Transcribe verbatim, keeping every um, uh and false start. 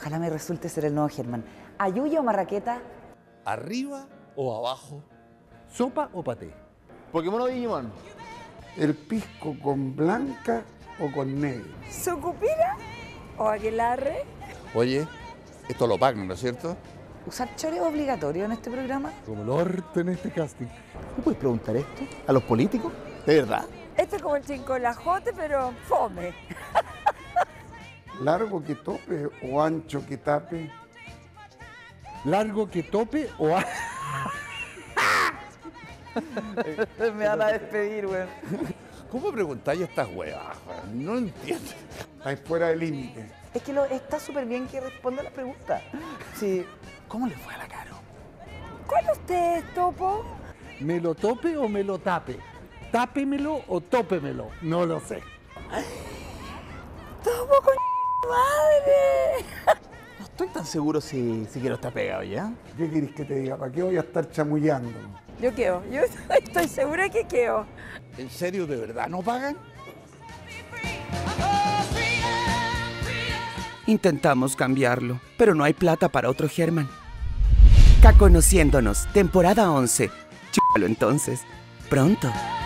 Ojalá me resulte ser el nuevo Germán. ¿Ayuya o marraqueta? ¿Arriba o abajo? ¿Sopa o paté? ¿Pokémon o Digimon? ¿El pisco con blanca o con negro? ¿Sucupira o aquelarre? Oye, esto lo pagan, ¿no es cierto? ¿Usar chore es obligatorio en este programa? Como el orto en este casting. ¿Me puedes preguntar esto? ¿A los políticos? ¿De verdad? Este es como el chincolajote, pero fome. ¿Largo que tope o ancho que tape? ¿Largo que tope o a... Me van a despedir, weón. ¿Cómo preguntáis estas huevas? weón? No entiendo. Estáis fuera de límite. Es que lo, está súper bien que responda la pregunta. Sí. ¿Cómo le fue a la Caro? ¿Cuál usted es, Topo? ¿Me lo tope o me lo tape? ¿Tápemelo o tópemelo? No lo sé. ¡Topo con madre! No estoy tan seguro si, si quiero estar pegado ya. ¿Qué querés que te diga? ¿Para qué voy a estar chamullando? Yo quedo, yo estoy segura que quedo. ¿En serio, de verdad no pagan? Intentamos cambiarlo, pero no hay plata para otro Germán. Conociéndonos, temporada once. Chúpalo entonces. Pronto.